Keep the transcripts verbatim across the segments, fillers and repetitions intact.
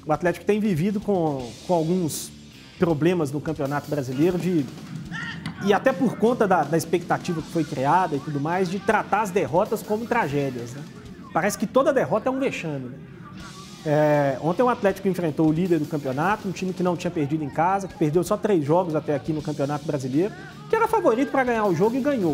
O Atlético tem vivido com, com alguns problemas no Campeonato Brasileiro de... E até por conta da, da expectativa que foi criada e tudo mais, de tratar as derrotas como tragédias, né? Parece que toda derrota é um vexame, né? É, ontem o Atlético enfrentou o líder do campeonato, um time que não tinha perdido em casa, que perdeu só três jogos até aqui no Campeonato Brasileiro, que era favorito para ganhar o jogo e ganhou.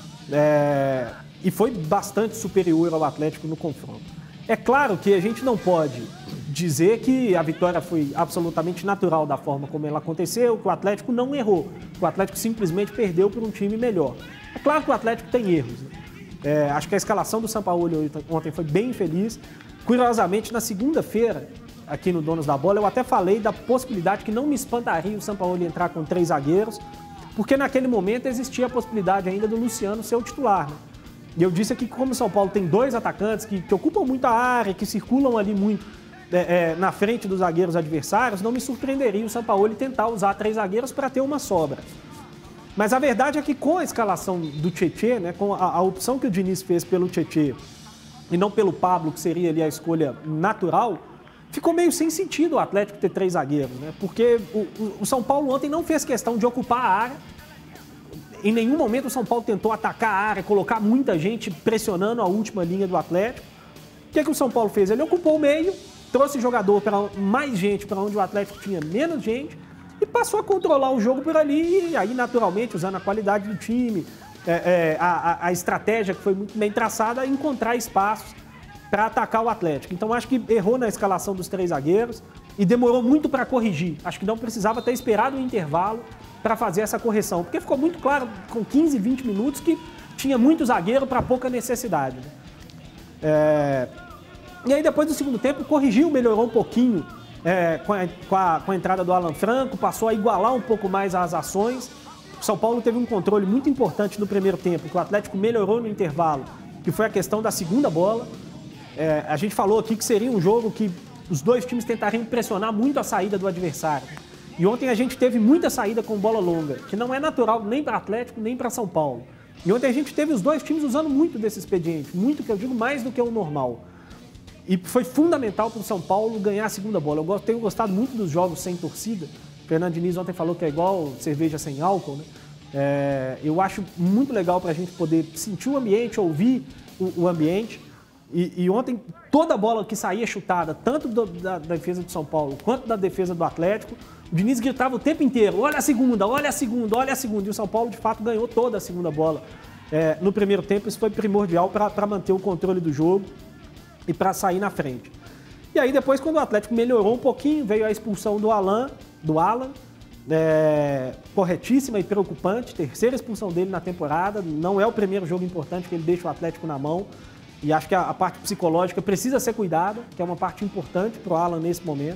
É, e foi bastante superior ao Atlético no confronto. É claro que a gente não pode dizer que a vitória foi absolutamente natural da forma como ela aconteceu, que o Atlético não errou, que o Atlético simplesmente perdeu por um time melhor. É claro que o Atlético tem erros, né? É, acho que a escalação do Sampaoli ontem foi bem feliz. Curiosamente, na segunda-feira, aqui no Donos da Bola, eu até falei da possibilidade que não me espantaria o Sampaoli entrar com três zagueiros, porque naquele momento existia a possibilidade ainda do Luciano ser o titular, né? E eu disse aqui que como o São Paulo tem dois atacantes que, que ocupam muito a área, que circulam ali muito é, é, na frente dos zagueiros adversários, não me surpreenderia o Sampaoli tentar usar três zagueiros para ter uma sobra. Mas a verdade é que com a escalação do Tietê, né, com a, a opção que o Diniz fez pelo Tietê e não pelo Pablo, que seria ali a escolha natural, ficou meio sem sentido o Atlético ter três zagueiros, né? Porque o, o, o São Paulo ontem não fez questão de ocupar a área. Em nenhum momento o São Paulo tentou atacar a área, colocar muita gente pressionando a última linha do Atlético. O que é que o São Paulo fez? Ele ocupou o meio, trouxe jogador para mais gente para onde o Atlético tinha menos gente e passou a controlar o jogo por ali, e aí naturalmente usando a qualidade do time, é, é, a, a estratégia que foi muito bem traçada, encontrar espaços para atacar o Atlético. Então acho que errou na escalação dos três zagueiros e demorou muito para corrigir. Acho que não precisava ter esperado o intervalo para fazer essa correção, porque ficou muito claro com quinze, vinte minutos que tinha muito zagueiro para pouca necessidade, né? É... E aí depois do segundo tempo corrigiu, melhorou um pouquinho é, com, a, com, a, com a entrada do Alan Franco, passou a igualar um pouco mais as ações. O São Paulo teve um controle muito importante no primeiro tempo, que o Atlético melhorou no intervalo, que foi a questão da segunda bola. É, a gente falou aqui que seria um jogo que os dois times tentariam pressionar muito a saída do adversário. E ontem a gente teve muita saída com bola longa, que não é natural nem para Atlético, nem para São Paulo. E ontem a gente teve os dois times usando muito desse expediente, muito, que eu digo, mais do que o normal. E foi fundamental para o São Paulo ganhar a segunda bola. Eu tenho gostado muito dos jogos sem torcida. O Fernando Diniz ontem falou que é igual cerveja sem álcool, né? É, eu acho muito legal para a gente poder sentir o ambiente, ouvir o, o ambiente. E, e ontem, toda a bola que saía chutada, tanto do, da, da defesa do São Paulo quanto da defesa do Atlético, o Diniz gritava o tempo inteiro: olha a segunda, olha a segunda, olha a segunda. E o São Paulo, de fato, ganhou toda a segunda bola. É, no primeiro tempo, isso foi primordial para manter o controle do jogo e para sair na frente. E aí, depois, quando o Atlético melhorou um pouquinho, veio a expulsão do Alan, do Alan, é, corretíssima e preocupante, terceira expulsão dele na temporada. Não é o primeiro jogo importante que ele deixa o Atlético na mão. E acho que a, a parte psicológica precisa ser cuidada, que é uma parte importante para o Alan nesse momento.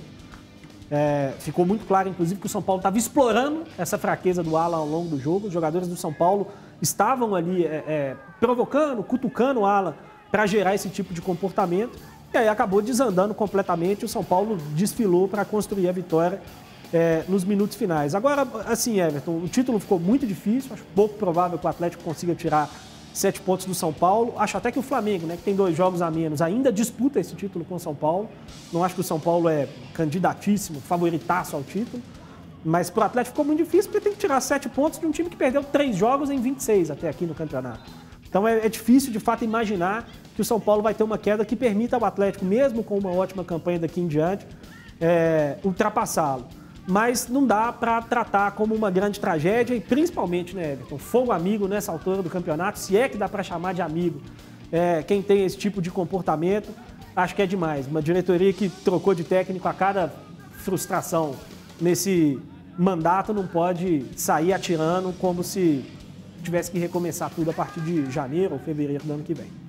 É, ficou muito claro, inclusive, que o São Paulo estava explorando essa fraqueza do Alan ao longo do jogo. Os jogadores do São Paulo estavam ali é, é, provocando, cutucando o Alan para gerar esse tipo de comportamento. E aí acabou desandando completamente. O São Paulo desfilou para construir a vitória é, nos minutos finais. Agora, assim, Everton, o título ficou muito difícil. Acho pouco provável que o Atlético consiga tirar sete pontos do São Paulo. Acho até que o Flamengo, né, que tem dois jogos a menos, ainda disputa esse título com o São Paulo. Não acho que o São Paulo é candidatíssimo, favoritaço ao título. Mas para o Atlético ficou muito difícil, porque tem que tirar sete pontos de um time que perdeu três jogos em vinte e seis até aqui no campeonato. Então é, é difícil, de fato, imaginar que o São Paulo vai ter uma queda que permita ao Atlético, mesmo com uma ótima campanha daqui em diante, é, ultrapassá-lo. Mas não dá para tratar como uma grande tragédia e principalmente, né, Everton, fogo amigo nessa altura do campeonato, se é que dá para chamar de amigo é, quem tem esse tipo de comportamento, acho que é demais. Uma diretoria que trocou de técnico a cada frustração nesse mandato não pode sair atirando como se tivesse que recomeçar tudo a partir de janeiro ou fevereiro do ano que vem.